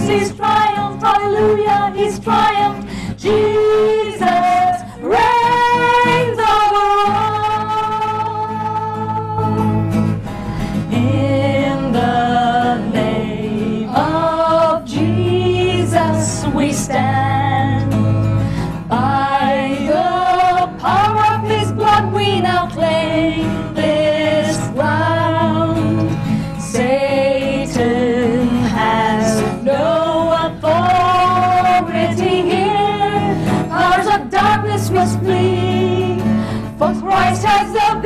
He's triumphed. Hallelujah, He's triumphed. Jesus reigns over all. In the name of Jesus we stand. By the power of His blood we now claim this ground. Satan has no authority here. Powers of darkness must flee, for Christ has the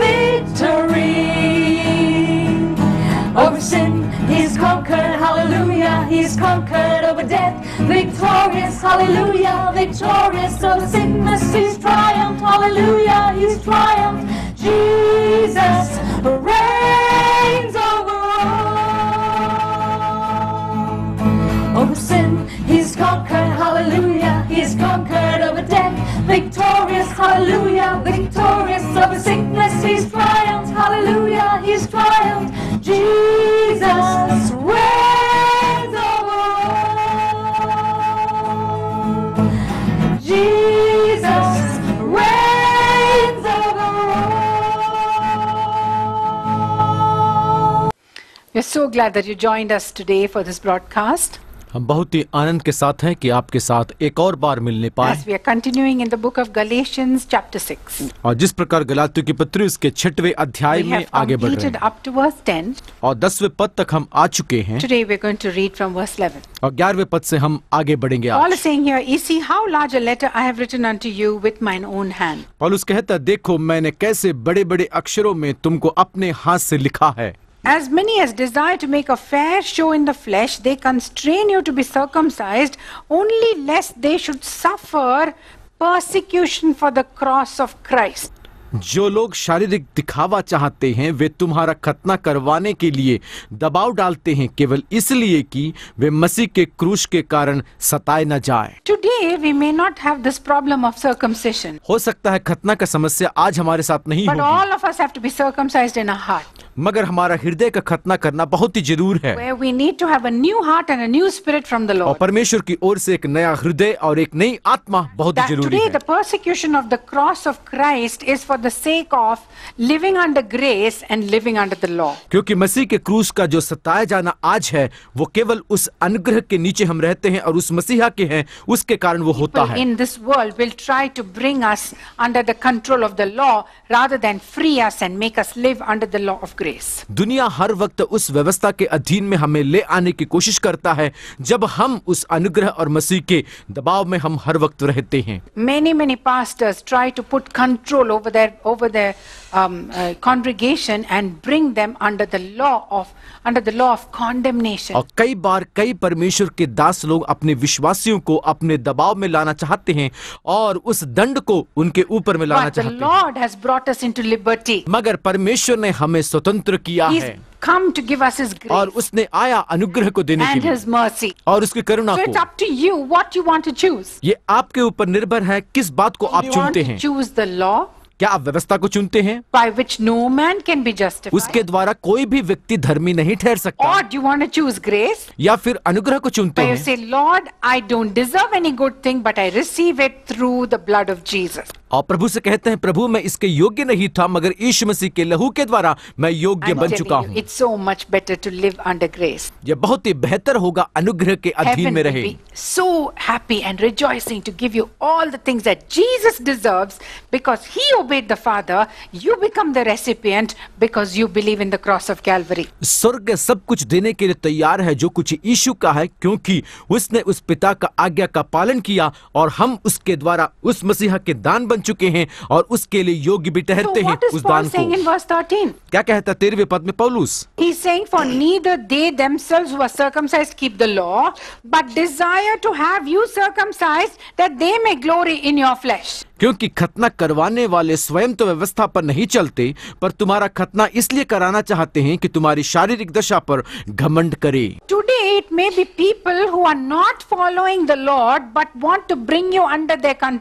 victory. Over sin He's conquered, hallelujah, He's conquered over death, victorious, hallelujah, victorious over sickness, He's triumphed, hallelujah, He's triumphed. Jesus reigns over all. Over sin He's conquered, hallelujah, He's conquered over death, victorious, hallelujah, victorious over sickness, He's triumphed, hallelujah, He's triumphed. Jesus reigns over all. Jesus reigns over all. We're so glad that you joined us today for this broadcast. हम बहुत ही आनंद के साथ हैं कि आपके साथ एक और बार मिलने पाए। As we are continuing in the book of Galatians chapter 6. और जिस प्रकार गलातियों की पत्री उसके 6वें अध्याय में आगे बढ़ रहे हैं up to verse 10. और 10वें पद तक हम आ चुके हैं। Today we're going to read from verse 11. और 11वें पद से हम आगे बढ़ेंगे Paul आज। is saying here, you see how large a letter I have written unto you with mine own hand. पौलुस कहता है, देखो मैंने कैसे बड़े-बड़े अक्षरों में तुमको अपने हाथ से लिखा है। As many as desire to make a fair show in the flesh, they constrain you to be circumcised, only lest they should suffer persecution for the cross of Christ. जो लोग शारीरिक दिखावा चाहते हैं वे तुम्हारा खतना करवाने के लिए दबाव डालते हैं केवल इसलिए कि वे मसीह के क्रूस के कारण सताए न जाए। Today we may not have this problem of circumcision. हो सकता है खतना का समस्या आज हमारे साथ नहीं But होगी, all of us have to be circumcised in our heart. मगर हमारा हृदय का खतना करना बहुत ही जरूर है। Where we need to have a new heart and a new spirit from the और Lord. परमेश्वर की ओर से एक नया हृदय और एक नई आत्मा बहुत ही That जरूरी today है। the persecution of the cross of Christ is for the sake of living under grace and living under the law. क्योंकि मसीह के क्रूस का जो सताया जाना आज है वो केवल उस अनुग्रह के नीचे हम रहते हैं और उस मसीहा के हैं उसके कारण वो होता People है। in this world will try to bring us under the control of the law rather than free us and make us live under the law of grace. दुनिया हर वक्त उस व्यवस्था के अधीन में हमें ले आने की कोशिश करता है जब हम उस अनुग्रह और मसीह के दबाव में हम हर वक्त रहते हैं। Many pastors try to put control over their congregation and bring them under the law of condemnation. और कई बार कई परमेश्वर के दास लोग अपने विश्वासियों को अपने दबाव में लाना चाहते हैं और उस दंड को उनके ऊपर में लाना But the चाहते हैं। Lord has brought us into liberty. मगर परमेश्वर ने हमें स्वतंत्र किया He's है come to give us His और grace उसने आया अनुग्रह को देने के and लिए His mercy. और उसकी करुणा So it's को। up to you what you want to choose. ये आपके ऊपर निर्भर है किस बात को आप Do you want चुनते to हैं। choose the law क्या आप व्यवस्था को चुनते हैं by which no man can be justified? उसके द्वारा कोई भी व्यक्ति धर्मी नहीं ठहर सकता, Or do you want to choose grace? या फिर अनुग्रह को चुनते Where you हैं say, Lord, I don't deserve any good thing, but I receive it through the blood of Jesus. और प्रभु से कहते हैं प्रभु मैं इसके योग्य नहीं था मगर यीशु मसीह के लहू के द्वारा मैं योग्य I'm बन चुका telling you, हूँ। it's so much better to live under grace. यह बहुत ही बेहतर होगा अनुग्रह के अधीन Heaven में will रहे। be so happy and rejoicing to give you all the things that Jesus deserves because He obeyed the Father. You become the recipient because you believe in the cross of Calvary. स्वर्ग सब कुछ देने के लिए तैयार है जो कुछ यीशु का है क्योंकि उसने उस पिता का आज्ञा का पालन किया और हम उसके द्वारा उस मसीहा के दान बन चुके हैं और उसके लिए योग्य भी So ठहरते हैं what is उस Paul दान saying in को। verse 13? क्या कहता 13वें पद में पौलुस? He's saying, for neither they themselves who are circumcised keep the law, but desire to have you circumcised, that they may glory in your flesh. क्योंकि खतना करवाने वाले स्वयं तो व्यवस्था पर नहीं चलते पर तुम्हारा खतना इसलिए कराना चाहते हैं कि तुम्हारी शारीरिक दशा पर घमंड करे। Today it may be people who are not following the Lord but want to bring you under their control.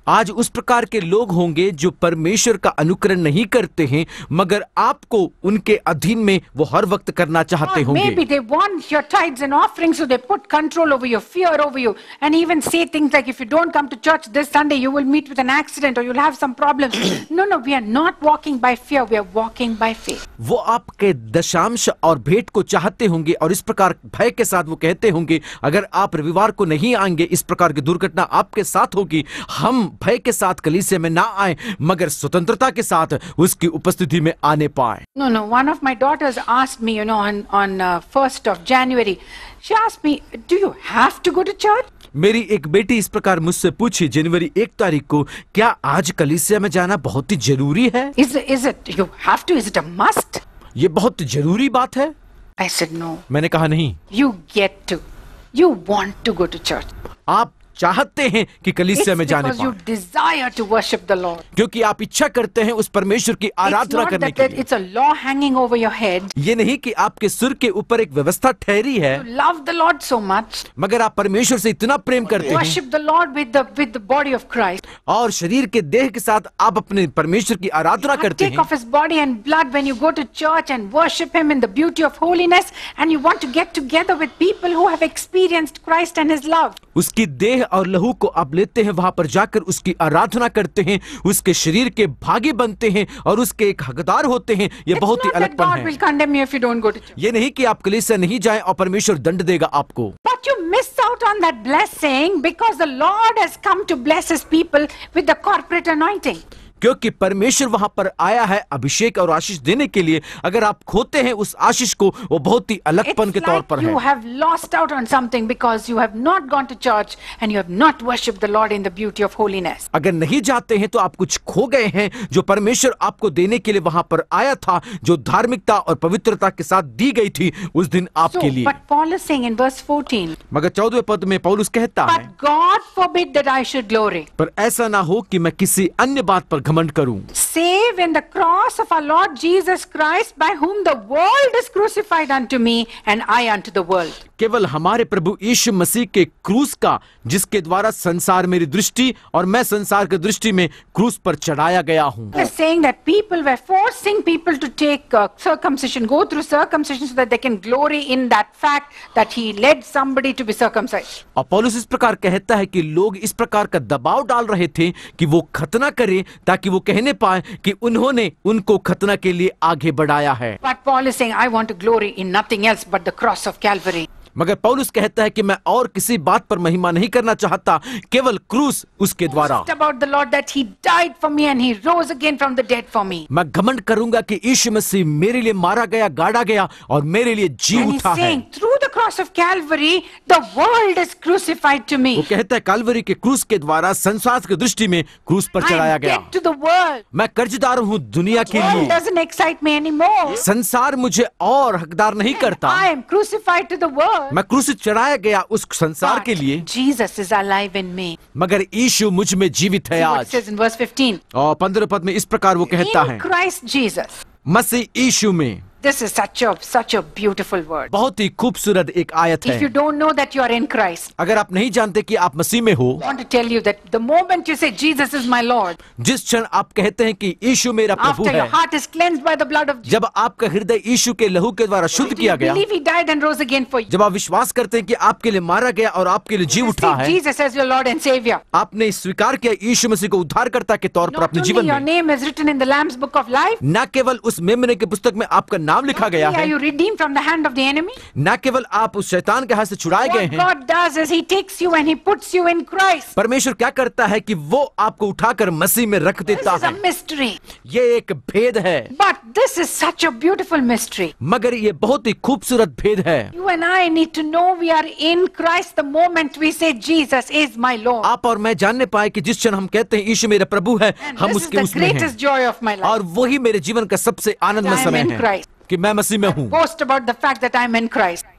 आज उस प्रकार के लोग होंगे जो परमेश्वर का अनुकरण नहीं करते हैं, मगर आपको उनके अधीन में वो हर वक्त करना चाहते Or होंगे। maybe they want your tithes and offerings, so they put control over you, fear over you, and even say things like, if you don't come to church this Sunday, you will meet with an accident or you'll have some problems. No, we are not walking by fear, we are walking by faith. वो आपके दशांश और भेंट को चाहते होंगे और इस प्रकार भय के साथ वो कहते होंगे, अगर आप रविवार को नहीं आएंगे, इस प्रकार की दुर्घटना आपके साथ होगी। हम भय के साथ कलीसिया में ना आए, मगर स्वतंत्रता के साथ उसकी उपस्थिति में आने पाए। No, one of my daughters asked me, on 1st of January, she asked me, do you have to go to church? मेरी एक बेटी इस प्रकार मुझसे पूछी जनवरी 1 तारीख को, क्या आज कलीसिया में जाना बहुत ही जरूरी है? Is it you have to? Is it a must? ये बहुत जरूरी बात है? I said no. मैंने कहा नहीं, You get to. You want to go to church. आप चाहते हैं कि It's कलीसिया में जाने because you पाएं, desire to worship the Lord. क्योंकि आप इच्छा करते हैं उस परमेश्वर की It's आराधना not करने that के लिए। it's a law hanging over your head. ये नहीं कि आपके सिर के ऊपर एक व्यवस्था ठहरी है, You love the Lord so much. मगर आप परमेश्वर से इतना प्रेम करते हैं Worship the Lord with the body of Christ. और शरीर के देह के साथ आप अपने परमेश्वर की आराधना करते Take हैं। of His body and blood when you go to church and worship Him in the beauty of holiness, and you want to get together with people who have experienced Christ and His love. उसकी देह और लहू को आप लेते हैं, वहां पर जाकर उसकी आराधना करते हैं, उसके शरीर के भागी बनते हैं और उसके एक हकदार होते हैं। ये It's बहुत ही not that अलगपन God है। will condemn you if you don't go to church. ये नहीं कि आप कलीसिया नहीं जाएं और परमेश्वर दंड देगा आपको, But you miss out on that blessing because the Lord has come to bless His people with the corporate anointing. क्योंकि परमेश्वर वहां पर आया है अभिषेक और आशीष देने के लिए। अगर आप खोते हैं उस आशीष को, वो बहुत ही अलगपन के It's तौर like पर है। you have lost out on something because you have not gone to church and you have not worshipped the Lord in the beauty of holiness. अगर नहीं जाते हैं तो आप कुछ खो गए हैं जो परमेश्वर आपको देने के लिए वहां पर आया था, जो धार्मिकता और पवित्रता के साथ दी गई थी उस दिन आपके लिए। But Paul is saying in verse 14, मगर 14वें पद में पौलुस कहता है, but God forbid that I should glory, पर ऐसा ना हो कि मैं किसी अन्य बात पर घमंड करूं, save in the cross of our Lord Jesus Christ, by whom the world is crucified unto me and I unto the world. केवल हमारे प्रभु यीशु मसीह के क्रूस का, जिसके द्वारा संसार मेरी दृष्टि और मैं संसार की दृष्टि में क्रूस पर चढ़ाया गया हूं। He is saying that people were forcing people to take circumcision, go through circumcision so that they can glory in that fact that he led somebody to be circumcised. और पौलुस इस प्रकार कहता है कि लोग इस प्रकार का दबाव डाल रहे थे कि वो खतना करें ताकि वो कहने पाए कि उन्होंने उनको खतना के लिए आगे बढ़ाया है। But Paul is saying, I want to glory in nothing else but the cross of Calvary. मगर पौलुस कहता है कि मैं और किसी बात पर महिमा नहीं करना चाहता, केवल क्रूस उसके द्वारा। Just about the Lord that he died for me and he rose again from the dead for me. मैं घमंड करूंगा कि यीशु मसीह मेरे लिए मारा गया, गाड़ा गया और मेरे लिए जी And he's उठा है। saying, through the cross of Calvary, the world is crucified to वो me. कहता है काल्वरी के क्रूस के द्वारा संसार की दृष्टि में क्रूस पर I चढ़ाया am गया। dead to the world. मैं कर्जदार हूँ दुनिया के The world लिए। doesn't excite me anymore. संसार मुझे और हकदार नहीं करता। I am crucified to the world. मैं क्रूस चढ़ाया गया उस संसार के लिए, But Jesus is alive in me. मगर यीशु मुझ में जीवित है See what it आज। says in verse 15. और 15 पद में इस प्रकार वो कहता In है, Christ Jesus. मसीह यीशु में। This is such a beautiful word. बहुत ही खूबसूरत एक आयत If you है। don't know that you are in Christ, अगर आप नहीं जानते कि आप मसीह में हो, I want to tell you that the moment you say Jesus is my Lord, जिस क्षण आप कहते हैं कि यीशु मेरा प्रभु after your है, heart is cleansed by the blood of Jesus, जब आपका हृदय यीशु के लहू के द्वारा शुद्ध you किया गया, believe he died and rose again for you. जब आप विश्वास करते हैं कि आपके लिए मारा गया और आपके लिए जी उठा Receive है, Jesus as your Lord and Savior. आपने स्वीकार किया यीशु मसीह को उद्धारकर्ता के तौर पर Not अपने only जीवन your में। name is written in the Lamb's Book of Life, न केवल उस मेमने के पुस्तक में आपका नाम लिखा गया not only है, are you redeemed from the hand of the enemy. न केवल आप उस शैतान के हाथ से छुड़ाए गए What हैं। God does is he takes you and he puts you in Christ. परमेश्वर क्या करता है कि वो आपको उठाकर मसीह में रख This देता is a है। mystery. ये एक भेद है, But this is such a beautiful mystery. मगर ये बहुत ही खूबसूरत भेद है। You and I need to know we are in Christ the moment we say Jesus is my Lord. आप और मैं जानने पाए कि जिस क्षण हम कहते हैं यीशु मेरा प्रभु है, And हम this is उसके the उसमें हैं। greatest joy of my life. और वही मेरे जीवन का सबसे आनंदमय I am समय in है Christ. कि मैं मसीह में हूँ। Boast about the fact that I am in Christ.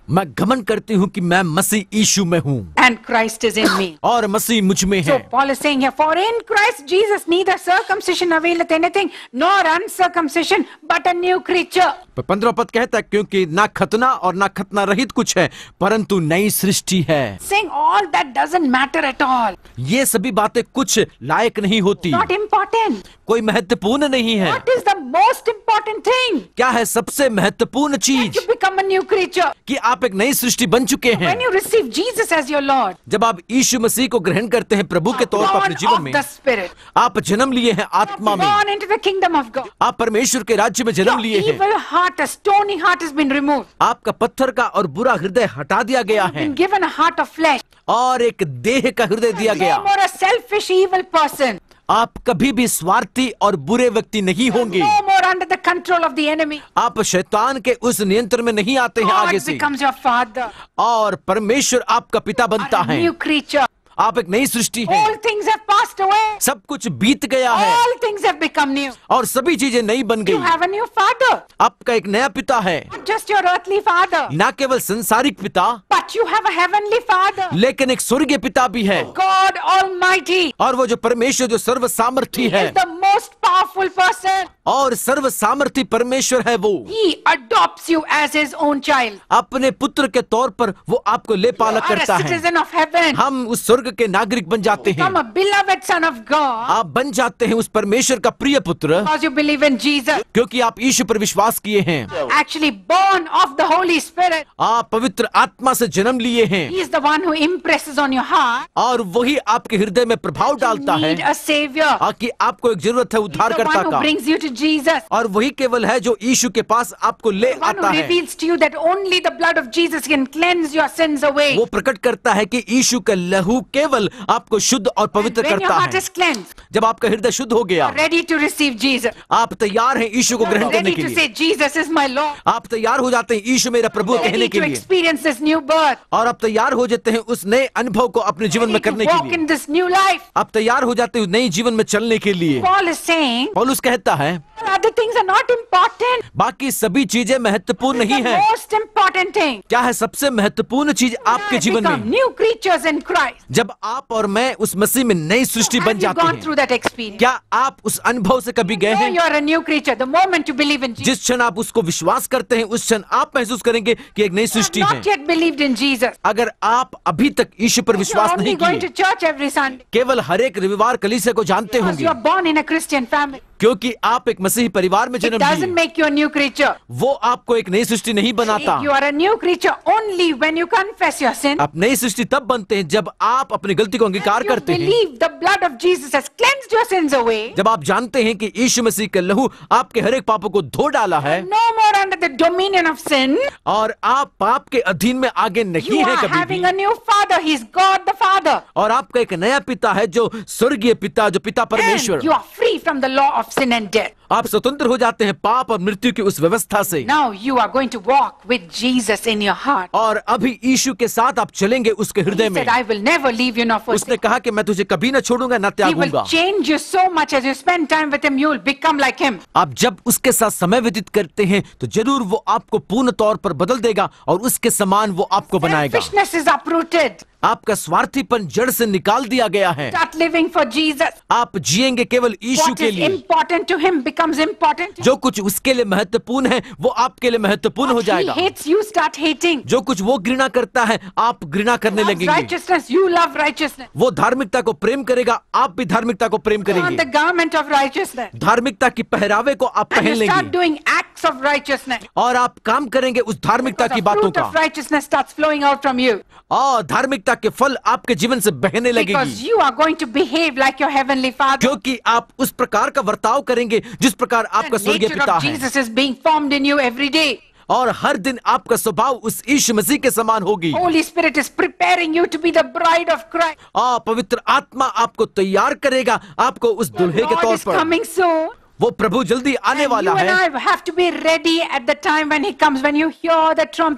मैं घमंड करती हूँ कि मैं मसीह यीशु में हूँ and Christ is in me. और मसीह मुझ में So है। Paul is saying here, for in Christ Jesus neither circumcision availeth anything nor uncircumcision but a new creature. 15 पद कहता है, क्योंकि ना खतना और ना खतना रहित कुछ है, परंतु नई सृष्टि है। Saying all that doesn't matter at all. ये सभी बातें कुछ लायक नहीं होती, Not important. कोई महत्वपूर्ण नहीं है। What is the most important thing? क्या है सबसे महत्वपूर्ण That चीज? you become a new creature. कि आप एक नई सृष्टि बन चुके हैं। When you receive Jesus as your Lord, जब आप यीशु मसीह को ग्रहण करते हैं प्रभु के तौर पर अपने born जीवन of में, the Spirit, आप जन्म लिए हैं आत्मा में, born into the kingdom of God. आप परमेश्वर के राज्य में जन्म Your लिए हैं। evil heart, a stony heart has been removed. आपका पत्थर का और बुरा हृदय हटा दिया गया है Been given a heart of flesh. और एक देह का हृदय दिया No गया। more a selfish evil person. आप कभी भी स्वार्थी और बुरे व्यक्ति नहीं होंगे। No more under the control of the enemy. आप शैतान के उस नियंत्रण में नहीं आते हैं आगे God से, becomes your father. और परमेश्वर आपका पिता बनता A है। new creature. आप एक नई सृष्टि है। All things have passed away. सब कुछ बीत गया है All things have become new. और सभी चीजें नई बन You गई। have a new father. आपका एक नया पिता है, Not just your earthly father, न केवल संसारिक पिता, but you have a heavenly father. लेकिन एक स्वर्गीय पिता भी है। God Almighty और वो जो परमेश्वर जो सर्व सामर्थी है is the most powerful person. और सर्व सामर्थी परमेश्वर है, वो He adopts you as his own child. अपने पुत्र के तौर पर वो आपको ले पालक You are करता a है। citizen of heaven. हम उस स्वर्ग के नागरिक बन जाते हैं। Become a beloved son of God आप बन जाते हैं उस परमेश्वर का प्रिय पुत्र, because you believe in Jesus. क्योंकि आप यीशु पर विश्वास किए हैं। Actually born of the Holy Spirit. आप पवित्र आत्मा से जन्म लिए हैं He is the one who impresses on your heart. और वही आपके हृदय में प्रभाव डालता You है need a savior. कि आपको एक जरूरत है He's the उद्धारकर्ता one who का, brings you to Jesus. और वही केवल है जो यीशु के पास आपको ले The one आता who है। reveals to you that only the blood of Jesus can cleanse your sins away. वो प्रकट करता है कि यीशु का लहू केवल आपको शुद्ध और पवित्र When your करता heart है। is cleansed, जब आपका हृदय शुद्ध हो गया, ready to receive Jesus. आप तैयार हैं यीशु को ग्रहण करने Ready के to लिए। say Jesus is my Lord. आप तैयार हो जाते हैं यीशु मेरा प्रभु कहने Ready के to लिए, experience this new birth. और आप तैयार हो जाते हैं उस नए अनुभव को अपने जीवन में Ready to करने walk के लिए। in this new life. आप तैयार हो जाते हैं उस नए जीवन में चलने के लिए। Paul is saying पौलुस कहता है, other things are not important. बाकी सभी चीजें महत्वपूर्ण नहीं The है। most important thing. क्या है सबसे महत्वपूर्ण चीज आपके I जीवन become में? new creatures in Christ. जब आप और मैं उस मसीह में नई सृष्टि बन Have you जाते gone हैं। through that experience? क्या आप उस अनुभव से कभी गए No, हैं? you are a new creature. The moment you believe in Jesus, जिस क्षण आप उसको विश्वास करते हैं, उस क्षण आप महसूस करेंगे कि एक नई you have सृष्टि है। not yet believed in Jesus. अगर आप अभी तक यीशु पर You're विश्वास only नहीं going to किए, church every Sunday केवल हर एक रविवार कलीसिया को जानते because होंगे, you are born in a Christian family. क्योंकि आप एक मसीही परिवार में It जन्म doesn't लिए। make you a new creature. वो आपको एक नई सृष्टि नहीं बनाता। You are a new creature only when you confess your sin. आप नई सृष्टि तब बनते हैं जब आप अपनी गलती को अंगीकार You करते हैं, believe the blood of Jesus has cleansed your sins away. जब आप जानते हैं कि यीशु मसीह का लहू आपके हर एक पापों को धो डाला है No more under the dominion of sin. और आप पाप के अधीन में आगे नहीं You है are कभी having भी, a new father. He's God the Father. और आपका एक नया पिता है जो स्वर्गीय पिता, जो पिता And परमेश्वर। you are free from the law of sin and death. आप स्वतंत्र हो जाते हैं पाप और मृत्यु की उस व्यवस्था से, Now you are going to walk with Jesus in your heart. और अभी यीशु के साथ आप चलेंगे उसके He हृदय में। said, I will never leave you nor forsake उसने कहा कि मैं तुझे कभी न छोड़ूंगा न you. He will त्यागूंगा। change you so much as you spend time with him. You will become like him. आप जब उसके साथ समय व्यतीत करते हैं तो जरूर वो आपको पूर्ण तौर पर बदल देगा और उसके समान वो आपको बनाएगा। Selfishness is uprooted. आपका स्वार्थीपन जड़ से निकाल दिया गया है। Start living for Jesus. आप जिएंगे केवल यीशु What के is लिए। important to him becomes important to जो कुछ उसके लिए महत्वपूर्ण है वो आपके लिए महत्वपूर्ण हो What he जाएगा। hates, you start hating. जो कुछ वो घृणा करता है आप घृणा करने Loves लगेंगे। righteousness, you love righteousness. वो धार्मिकता को प्रेम करेगा, आप भी धार्मिकता को प्रेम On the करेंगे। garment of righteousness. धार्मिकता की पहरावे को आप And पहन you start लेंगे doing acts of righteousness. और आप काम करेंगे उस धार्मिकता Because की the बातों fruit of का, righteousness starts flowing out from you. और धार्मिकता के फल आपके जीवन से बहने Because लगेगी, you are going to behave like your heavenly Father. क्योंकि आप उस प्रकार का वर्ताव करेंगे जिस प्रकार आपका The स्वर्गीय nature पिता of है, Jesus is being formed in you every day. और हर दिन आपका स्वभाव उस यीशु मसीह के समान होगी। Holy Spirit is preparing you to be the bride of Christ. पवित्र आत्मा आपको तैयार करेगा आपको उस दुल्हे के God तौर is पर। coming soon. वो प्रभु जल्दी आने And वाला you and है I have to be ready at the time when he comes, when you hear the trumpet.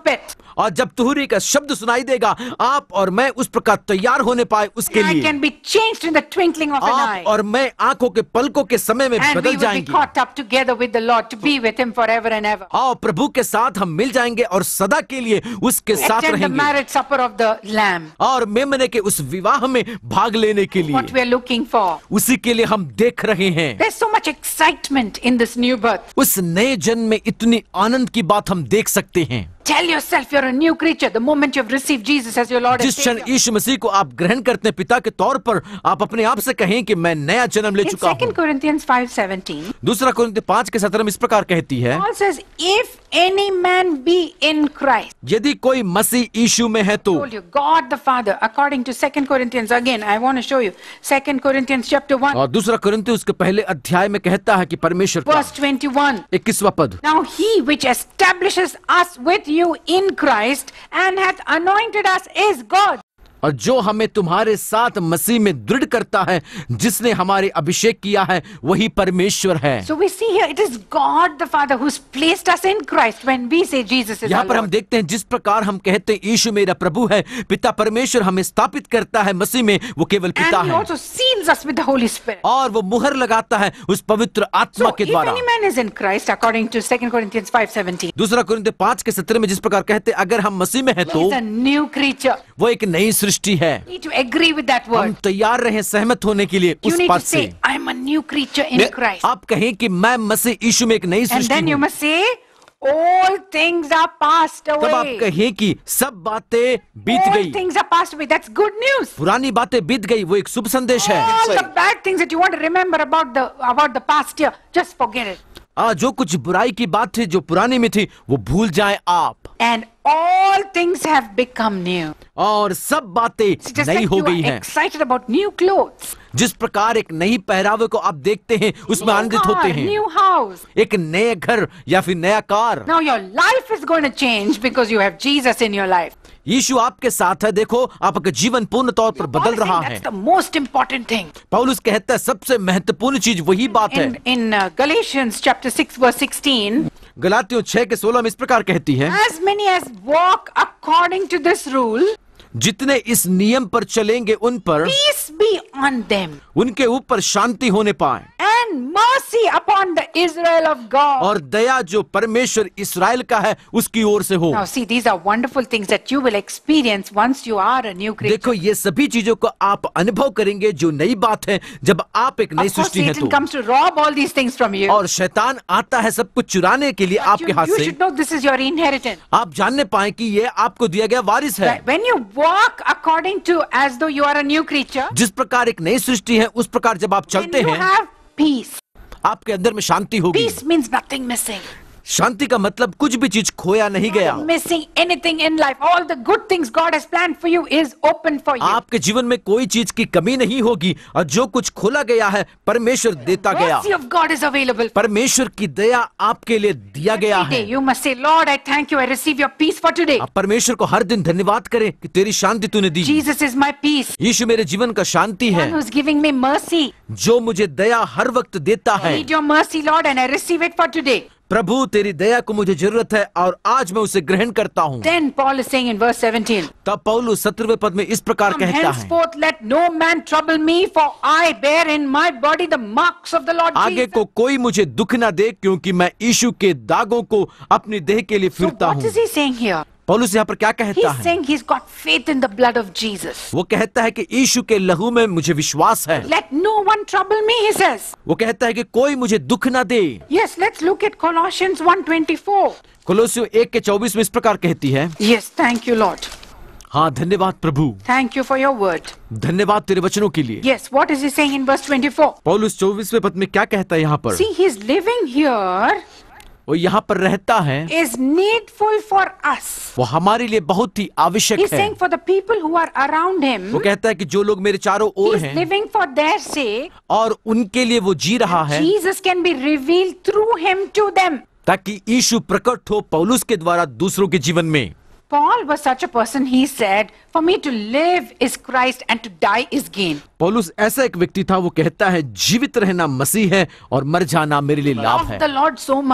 और जब तुहरी का शब्द सुनाई देगा, आप और मैं उस प्रकार तैयार होने पाए उसके I लिए, can be changed in the twinkling of an आप eye. और मैं आंखों के पलकों के समय में And we बदल will be जाएंगे। caught up together with the Lord to be with Him forever and ever. आओ प्रभु के साथ हम मिल जाएंगे और सदा के लिए उसके साथ Attend the रहेंगे marriage supper of the Lamb. और मेमने के उस विवाह में भाग लेने के लिए, What we are looking for. उसी के लिए हम देख रहे हैं। There's so much excitement in this new birth. उस नए जन्म में इतनी आनंद की बात हम देख सकते हैं। Tell yourself you're a new creature the moment you've received Jesus as your Lord and जिस क्षण Savior. यीशु मसीह को आप ग्रहण करते हैं पिता के तौर पर, आप अपने आप से कहें कि मैं नया जन्म ले In चुका 2 हूँ। Corinthians 5:17, दूसरा कुरिन्थियों 5:17 इस प्रकार कहती है, Paul says, if any man be in Christ, यदि कोई मसीह यीशु में है तो, told you, God the Father, according to 2 Corinthians, again, I want to show you, 2 Corinthians chapter 1, और दूसरा कुरिन्थियों उसके पहले अध्याय में कहता है कि परमेश्वर का verse 21, 21वां पद, now he which establishes us with you in Christ and hath anointed us is God. और जो हमें तुम्हारे साथ मसीह में दृढ़ करता है, जिसने हमारे अभिषेक किया है, वही परमेश्वर है। So we see here, it is God the Father who's placed us in Christ when we say Jesus is यहाँ our पर हम Lord. देखते हैं जिस प्रकार हम कहते हैं यीशु मेरा प्रभु है, पिता परमेश्वर हमें स्थापित करता है मसीह में, वो केवल पिता And he है also seals us with the Holy Spirit. और वो मुहर लगाता है उस पवित्र आत्मा So के if द्वारा। any man is in Christ, according to 2 Corinthians 5:17, दूसरा कुरिन्थियों 5:17 में जिस प्रकार कहते हैं अगर हम मसीह में हैं he तो is a new creature. वो एक नई सृष्टि है। You need to agree with that हम word. तैयार रहे सहमत होने के लिए You उस need to पद से। say, I am a new creature in Christ. आप कहें कि मैं मसीह यीशु में एक नई And सृष्टि then you हूँ, must say, all things are passed तब आप away. कहें कि सब बातें बीत All गई, things are passed away. That's good news. पुरानी बातें बीत गई, वो एक शुभ संदेश है। All the bad things that you want to remember about the past year, just forget it. जो कुछ बुराई की बात थी जो पुरानी में थी वो भूल जाएं आप, And all things have become new. और सब बातें It's just नई like हो you गई are हैं। excited about new clothes, जिस प्रकार एक नई पहरावे को आप देखते हैं उसमें new आनंदित होते car, हैं, new house. एक नए घर या फिर नया कार। Now your life is going to change because you have Jesus in your life. यीशु आपके साथ है, देखो आपका जीवन पूर्ण तौर पर Paul बदल is रहा saying है। that's the most important thing. पौलुस कहता है सबसे महत्वपूर्ण चीज वही बात है। In Galatians chapter 6 verse 16, गलातियों 6:16 में इस प्रकार कहती है, as many as walk according to this rule, जितने इस नियम पर चलेंगे उन पर, peace be on them उनके ऊपर शांति होने पाए, and mercy upon the Israel of God. और दया जो परमेश्वर इस्राएल का है उसकी ओर से हो। Now see, these are wonderful things that you will experience once you are a new creature. देखो ये सभी चीजों को आप अनुभव करेंगे जो नई बात है जब आप एक नई Of course, सृष्टि हैं Satan तो। comes to rob all these things from you. और शैतान आता है सब कुछ चुराने के लिए But आपके हाथ you से। should know this is your inheritance. आप जानने पाए कि ये आपको दिया गया वारिस है। That when you walk according to as though you are a new creature, जिस प्रकार एक नई सृष्टि है उस प्रकार जब आप then चलते you हैं have peace. आपके अंदर में शांति होगी। Peace means nothing missing. शांति का मतलब कुछ भी चीज खोया नहीं गया। Missing anything in life. All the good things God has planned for you is open for you. आपके जीवन में कोई चीज की कमी नहीं होगी और जो कुछ खोला गया है परमेश्वर देता गया। Mercy of God is available. परमेश्वर की दया आपके लिए दिया गया Every day है। you must say, Lord, I thank you. I receive your peace for today. आप परमेश्वर को हर दिन धन्यवाद करें कि तेरी शांति तूने दी। Jesus is my peace. यीशु मेरे जीवन का शांति है One who's giving me mercy. जो मुझे दया हर वक्त देता I है। need your mercy, Lord, and I receive it for today. प्रभु तेरी दया को मुझे जरूरत है और आज मैं उसे ग्रहण करता हूँ। Then Paul is saying in verse 17, तब पौलुस 17वें पद में इस प्रकार From कहता है, henceforth let no man trouble me, for I bear in my body the marks of the Lord आगे Jesus. को कोई मुझे दुख ना दे क्योंकि मैं यीशु के दागों को अपनी देह के लिए So फिरता what हूँ। is he saying here? पौलुस यहाँ पर क्या कहता He's है? saying he's got faith in the blood of Jesus. वो कहता है कि यीशु के लहू में मुझे विश्वास है। Let no one trouble me, he says. वो कहता है कि कोई मुझे दुख ना दे। Yes, let's look at Colossians 1:24. कोलोसियों 1:24 में इस प्रकार कहती है, Yes, thank you, Lord. हाँ धन्यवाद प्रभु, Thank you for your word. धन्यवाद तेरे वचनों के लिए। Yes, what is he saying in verse 24? पौलुस 24वें पद में क्या कहता है यहाँ पर? See, he's living here वो यहाँ पर रहता है, is needful for us. वो हमारे लिए बहुत ही आवश्यक He's है। saying for the people who are around him, वो कहता है कि जो लोग मेरे चारों ओर he's हैं living for their sake. और उनके लिए वो जी रहा है Jesus can be revealed through him to them. ताकि यीशु प्रकट हो पौलुस के द्वारा दूसरों के जीवन में। Paul was such a person, he said, for me to live is Christ and to die is gain. पौलुस ऐसा एक व्यक्ति था, वो कहता है जीवित रहना मसीह है और मर जाना मेरे लिए लाभ Loved है। the Lord so much,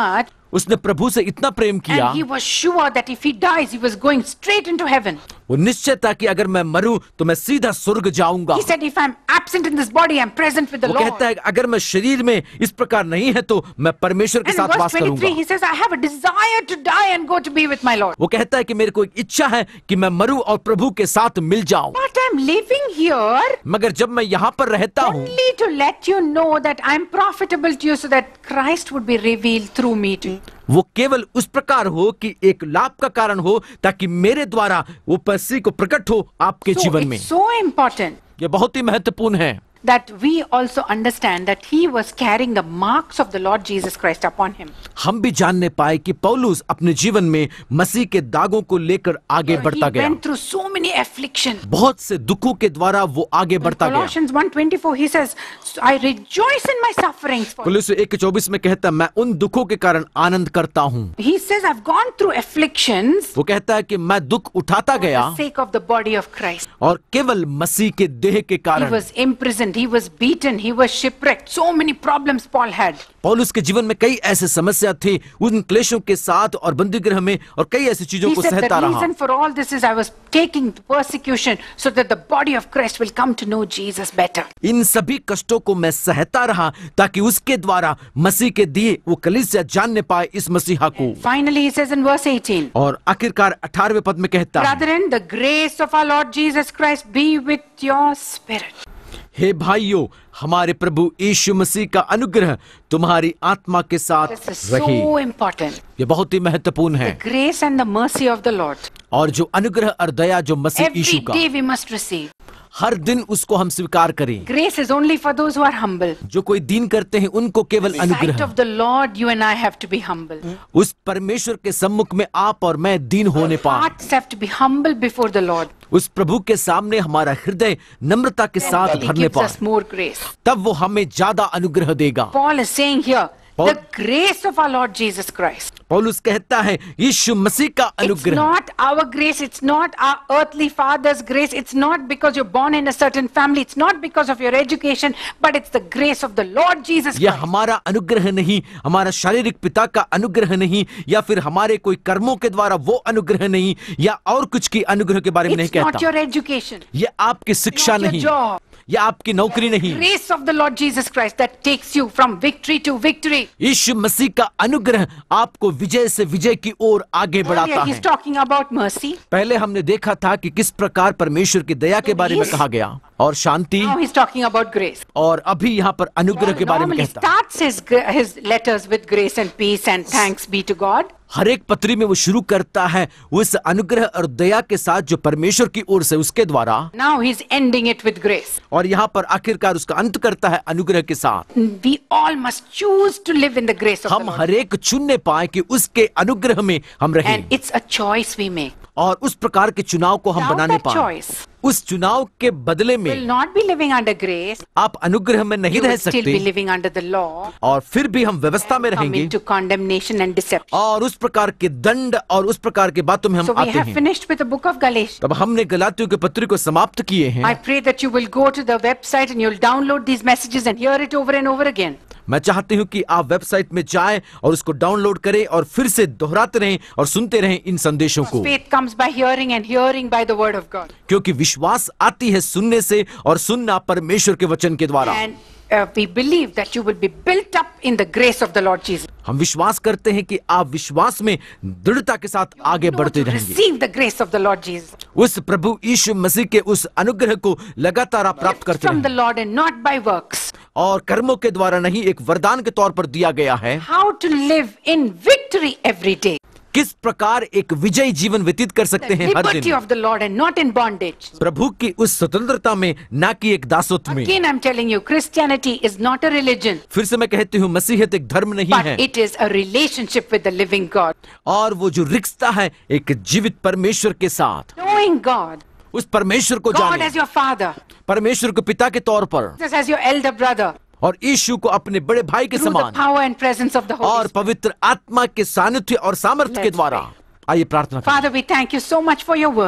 उसने प्रभु से इतना प्रेम किया, and he was sure that if he dies, he was going straight into heaven. वो निश्चय था कि अगर मैं मरूं तो मैं सीधा स्वर्ग जाऊंगा। He said, if I'm absent in this body, I'm present with the वो Lord. कहता है अगर मैं शरीर में इस प्रकार नहीं है तो मैं परमेश्वर के And in साथ verse वास 23, करूंगा। he says, I have a desire to die and go to be with my Lord. वो कहता है कि मेरे को एक इच्छा है कि मैं मरूं और प्रभु के साथ मिल जाऊं, But I'm living here मगर जब मैं यहाँ पर रहता हूँ only to let you know that I'm profitable to you so that Christ would be revealed through me to you. वो केवल उस प्रकार हो कि एक लाभ का कारण हो, ताकि मेरे द्वारा वो मसीह को प्रकट हो आपके So जीवन में। it's so important ये बहुत ही महत्वपूर्ण है that we also understand that he was carrying the marks of the Lord Jesus Christ upon him. हम भी जानने पाए कि पौलुस अपने जीवन में मसीह के दागों को लेकर आगे He बढ़ता गया। went through so many afflictions. बहुत से दुखों के द्वारा वो आगे In बढ़ता गया। Colossians 1:24 he says, I rejoice in my sufferings for you. पुलिस 1:24 में कहता है मैं उन दुखों के कारण आनंद करता हूँ। He says, I've gone through afflictions वो कहता है कि मैं दुख उठाता for गया the sake of the body of Christ. और केवल मसीह के देह के He कारण। was imprisoned, he was beaten, he was shipwrecked. So many problems Paul had. पौलुस के जीवन में कई ऐसे समस्या थे उन क्लेशों के साथ और बंदीगृह में, और कई ऐसी चीजों He को said the सहता रहा। reason for all this is I was taking persecution so that the body of Christ will come to know Jesus better. इन सभी कष्टों को मैं सहता रहा ताकि उसके द्वारा मसीह के दिए वो कलीसिया जानने पाए इस मसीहा को। Finally he says in verse 18, और आखिरकार 18वें पद में कहता है, Brethren, the grace of our Lord Jesus Christ be with your spirit. हे भाइयों, हमारे प्रभु यीशु मसीह का अनुग्रह तुम्हारी आत्मा के साथ This is रहे। so important. ये बहुत ही महत्वपूर्ण है। Grace and the mercy of the Lord. और जो अनुग्रह और दया जो मसीह Every यीशु का day we must receive. हर दिन उसको हम स्वीकार करें। Grace is only for those who are humble. जो कोई दीन करते हैं उनको केवल Sight अनुग्रह। of the Lord, you and I have to be humble. उस परमेश्वर के सम्मुख में आप और मैं दीन होने पाए। Hearts have to be humble before the Lord. उस प्रभु के सामने हमारा हृदय नम्रता के साथ He भरने gives us पाए, more grace. तब वो हमें ज्यादा अनुग्रह देगा। Paul is saying here, Paul- the grace of our Lord Jesus Christ. पौलुस कहता है यीशु मसीह का It's अनुग्रह, not our grace, it's not our earthly father's grace, it's not because you're born in a certain family, it's not because of your education, but it's the grace of the Lord Jesus यह Christ. हमारा अनुग्रह नहीं, हमारा शारीरिक पिता का अनुग्रह नहीं, या फिर हमारे कोई कर्मों के द्वारा वो अनुग्रह नहीं, या और कुछ की अनुग्रह के बारे में नहीं It's not कहता। your education, ये आपकी शिक्षा not your नहीं, job. ये आपकी नौकरी नहीं। Grace of the Lord Jesus Christ that takes you from victory to victory. यीशु मसीह का अनुग्रह आपको विजय से विजय की ओर आगे बढ़ाता Earlier है। he's talking about mercy. पहले हमने देखा था कि किस प्रकार परमेश्वर की दया के बारे में Yes. कहा गया और शांति, Now he's talking about grace. और अभी यहाँ पर अनुग्रह के बारे में Normally कहता है। starts his letters with grace and peace and thanks be to God. हर एक पत्री में वो शुरू करता है उस अनुग्रह और दया के साथ जो परमेश्वर की ओर से उसके द्वारा, Now he's ending it with grace. और यहाँ पर आखिरकार उसका अंत करता है अनुग्रह के साथ। We all must choose to live in the grace of the हम Lord. हर एक चुनने पाए कि उसके अनुग्रह में हम रहें, And it's a choice we make. और उस प्रकार के चुनाव को हम Without बनाने that पाए। choice, उस चुनाव के बदले will में not be living under grace. आप अनुग्रह में नहीं You रह will still be सकते, living under the law. और फिर भी हम व्यवस्था में Come रहेंगे, into condemnation and deception. और उस प्रकार के दंड और उस प्रकार के बातों में हम So we आते have हैं। finished with the book of Galatians. तब हमने गलातियों के पत्र को समाप्त किए I हैं। pray that you will go to the website and you'll download these messages and hear it over and over again. मैं चाहती हूँ कि आप वेबसाइट में जाएं और उसको डाउनलोड करें और फिर से दोहराते रहें और सुनते रहें इन संदेशों को, Faith comes by hearing and hearing by the word of God. क्योंकि विश्वास आती है सुनने से और सुनना परमेश्वर के वचन के द्वारा। And we believe that you will be built up in the grace of the Lord Jesus. हम विश्वास करते हैं कि आप विश्वास में दृढ़ता के साथ आगे Know बढ़ते to रहेंगे। receive the grace of the Lord Jesus. उस प्रभु यीशु मसीह के उस अनुग्रह को लगातार आप प्राप्त करते From the रहें, Lord and not by works. और कर्मों के द्वारा नहीं, एक वरदान के तौर पर दिया गया है। How to live in victory every day. किस प्रकार एक विजयी जीवन व्यतीत कर सकते The हैं हर liberty दिन, of the Lord and not in bondage. प्रभु की उस स्वतंत्रता में, ना कि एक दासत्व में। Again, I'm telling you, Christianity is not a religion, फिर से मैं कहती हूँ मसीहत एक धर्म नहीं but है, it is a relationship with the living God. और वो जो रिश्ता है एक जीवित परमेश्वर के साथ, Knowing God, उस परमेश्वर को God जाने, as your father, परमेश्वर को पिता के तौर पर, Jesus as your elder brother, और यीशु को अपने बड़े भाई के through the समान, power and presence of the Holy और Spirit. पवित्र आत्मा के सानिध्य और सामर्थ्य के Let's द्वारा। pray. आइए प्रार्थना करें। Father, we thank you so much for your word.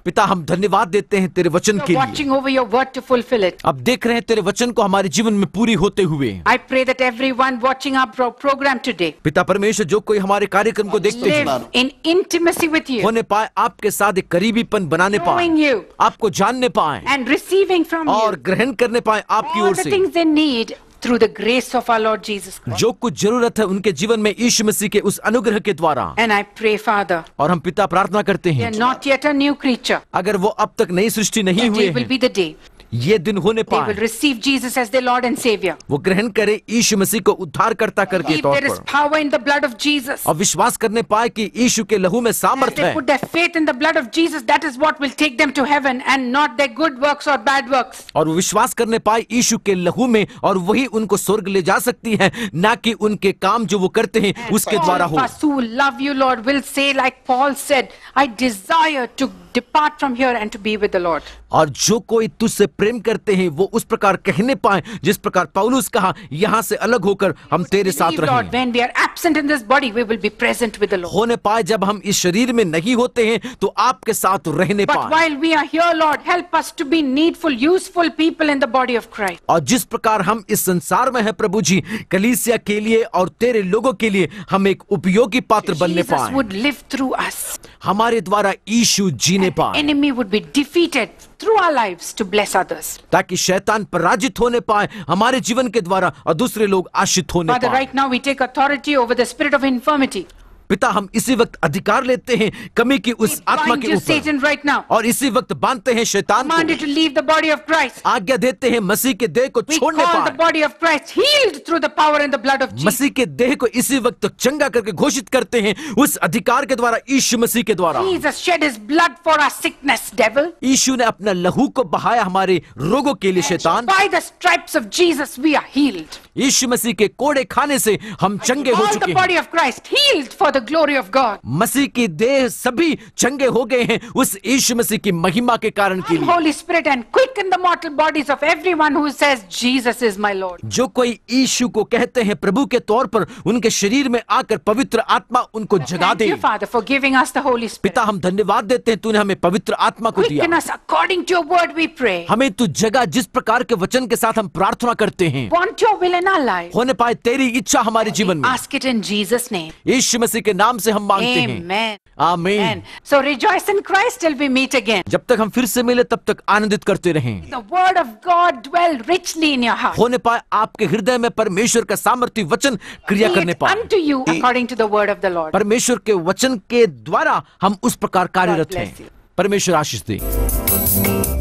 पिता हम धन्यवाद देते हैं तेरे वचन You're के लिए। watching over your word to fulfill it. अब देख रहे हैं तेरे वचन को हमारे जीवन में पूरी होते हुए। I pray that everyone watching our program today पिता परमेश्वर, जो कोई हमारे कार्यक्रम को देखते हैं live in intimacy with you, होने पाए, आपके साथ एक करीबीपन बनाने पाए, knowing you आपको जानने पाए and receiving from और you ग्रहण करने पाए आपकी all ओर the से things they need through the grace of our Lord Jesus Christ. जो कुछ जरूरत है उनके जीवन में यीशु मसीह के उस अनुग्रह के द्वारा। And I pray, Father, और हम पिता प्रार्थना करते they हैं, are not yet a new creature. अगर वो अब तक नई सृष्टि नहीं हुए Today will हैं, be the day ये दिन होने they will पाए receive Jesus as their Lord and Savior. वो ग्रहण करे यीशु मसीह को उद्धारकर्ता करके Believe तौर there is पर, power in the blood of Jesus. और विश्वास करने पाए कि यीशु के लहू में As सामर्थ they है। put their faith in the blood of Jesus, that is what will take them to heaven and not their good works or bad works. और वो विश्वास करने पाए यीशु के लहू में, और वही उनको स्वर्ग ले जा सकती है, ना कि उनके काम जो वो करते हैं उसके द्वारा All हो। of us who love you, Lord, will say like Paul said, I desire to depart from here and to be with the Lord. और जो कोई तुझसे प्रेम करते हैं वो उस प्रकार कहने पाए जिस प्रकार पौलुस कहा, यहाँ से अलग होकर हम तेरे साथ Believe, Lord, रहें। when we are absent in this body, we will be present with the Lord. होने पाए जब हम इस शरीर में नहीं होते हैं तो आपके साथ रहने But पाए। while we are here, Lord, help us to be needful, useful people in the body of Christ. और जिस प्रकार हम इस संसार में है प्रभु जी, कलीसिया के लिए और तेरे लोगों के लिए हम एक उपयोगी पात्र बनने Jesus पाए, would live through us. हमारे द्वारा यीशु जीने पाए, Enemy would be defeated through our lives to bless others. ताकि शैतान पराजित होने पाए हमारे जीवन के द्वारा और दूसरे लोग आशीष होने Father, पाए। right now we take authority over the spirit of infirmity. पिता हम इसी वक्त अधिकार लेते हैं कमी की We उस आत्मा bind के you, ऊपर, Satan, right now. और इसी वक्त बांधते हैं शैतान Command you को, to leave the body of Christ. आज्ञा देते हैं मसीह के देह को We छोड़ने call the पाए। body of Christ healed through the power and the blood of Jesus. मसीह के देह को इसी वक्त चंगा करके घोषित करते हैं उस अधिकार के द्वारा, यीशु मसीह के द्वारा। Jesus shed his blood for our sickness, devil. यीशु ने अपना लहू को बहाया हमारे रोगों के लिए शैतान। By the stripes of Jesus, we are healed. यीशु मसीह के कोड़े खाने से हम चंगे हो All चुके the हैं। body of Christ healed for the glory of God. मसीह की देह सभी चंगे हो गए हैं उस यीशु मसीह की महिमा के कारण के लिए। Holy Spirit, and quicken the mortal bodies of everyone who says Jesus is my Lord. जो कोई यीशु को कहते हैं प्रभु के तौर पर, उनके शरीर में आकर पवित्र आत्मा उनको जगा Thank they. you, Father, for giving us the Holy Spirit. पिता हम धन्यवाद देते हैं, तूने हमें पवित्र आत्मा को Quicken दिया। us according to your word, we pray. हमें तू जगा जिस प्रकार के वचन के साथ हम प्रार्थना करते हैं, Want your will in our life. होने पाए तेरी इच्छा हमारे जीवन में। Ask it in Jesus' name. यीशु मसीह के नाम से हम मांगते हैं, Amen. आमीन। Amen. So rejoice in Christ till we meet again. जब तक हम फिर से मिले तब तक आनंदित करते रहें। The word of God dwell richly in your heart. होने पाए आपके हृदय में परमेश्वर का सामर्थी वचन क्रिया Be करने it पाए। unto you according to the word of the Lord. परमेश्वर के वचन के द्वारा हम उस प्रकार कार्यरत God bless हैं। you. परमेश्वर आशीष दे।